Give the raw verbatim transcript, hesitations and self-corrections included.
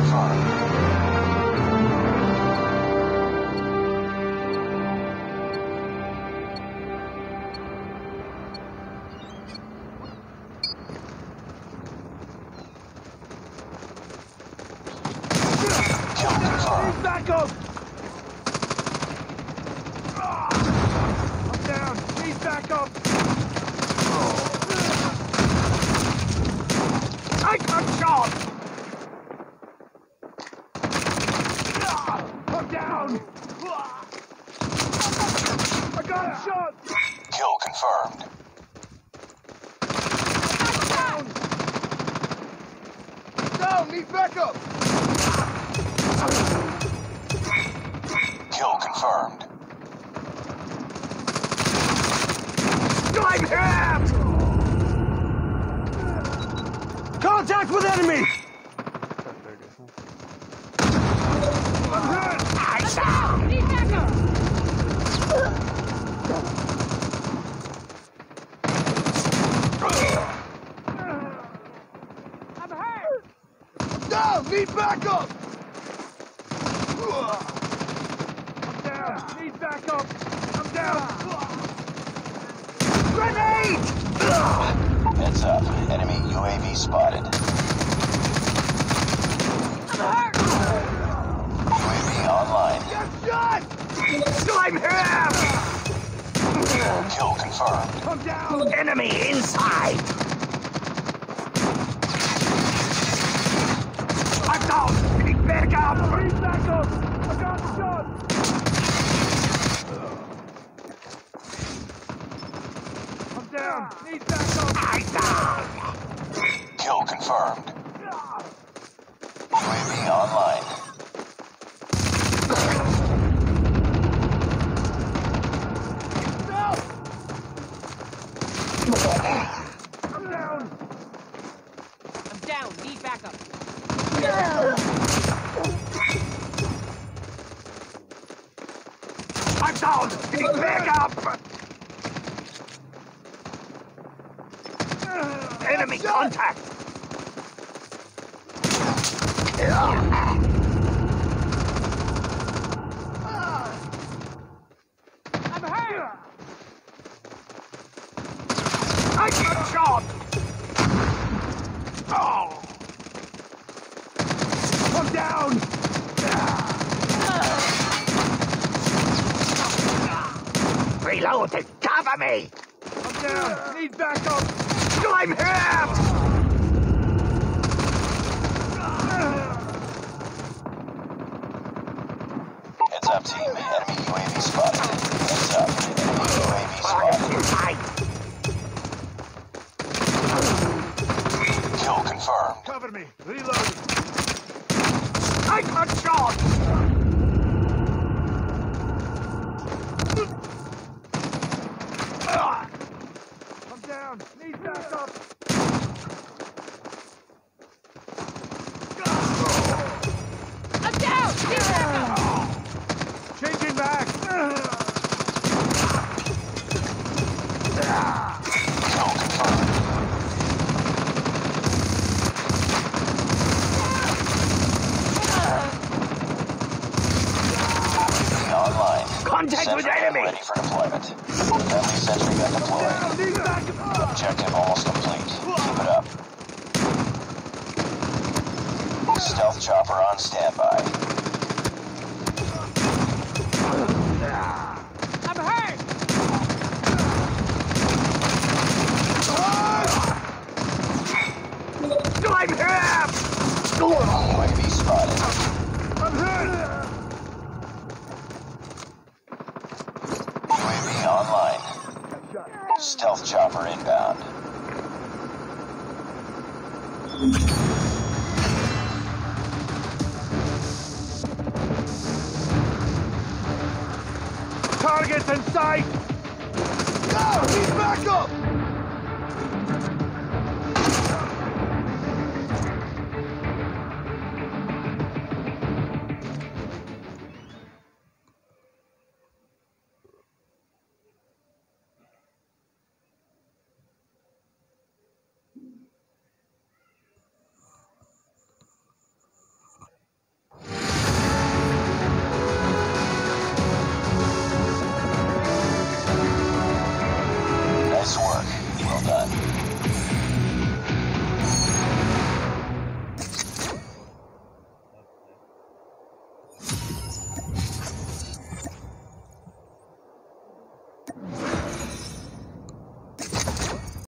Back up! I'm down. He's back up. I got shot. I'm down. I got him shot. Kill confirmed. Down. Down. Need backup. Kill confirmed. I'm hit! Contact with enemy! I'm hit! I shot! Need backup! I'm hurt! Down! Need backup! I'm down! Need backup! I'm down! Grenade! Heads up. Enemy U A V spotted. I'm hurt! U A V online. Get shot! I'm him! Kill confirmed. Come down! Enemy inside! I'm down! Need backup! Need backup! I got shot! I'm down! Need backup! I'm down! Kill confirmed. U A V online. No! I'm down! I'm down. Need backup. I'm down! Need backup! Enemy contact! I'm hurt. I got shot! Oh! Come down! Reloaded! Cover me! I'm down! Need backup! I'm hit! Heads up, team. Enemy U A V spotted. Heads up. Enemy U A V spotted. Kill confirmed. Cover me! Reload! I got shot! I'm down! Need backup! I'm down. Need backup. Changing back! Kill confirmed. Online. Contact with Sentry enemy! ready for deployment. Friendly sentry gun deployed. Need backup! Objective almost complete. Keep it up. Stealth chopper on standby. I'm hurt. I'm hit! U A V spotted. I'm hit! U A V online. Stealth chopper inbound. Targets in sight! No! He's back up!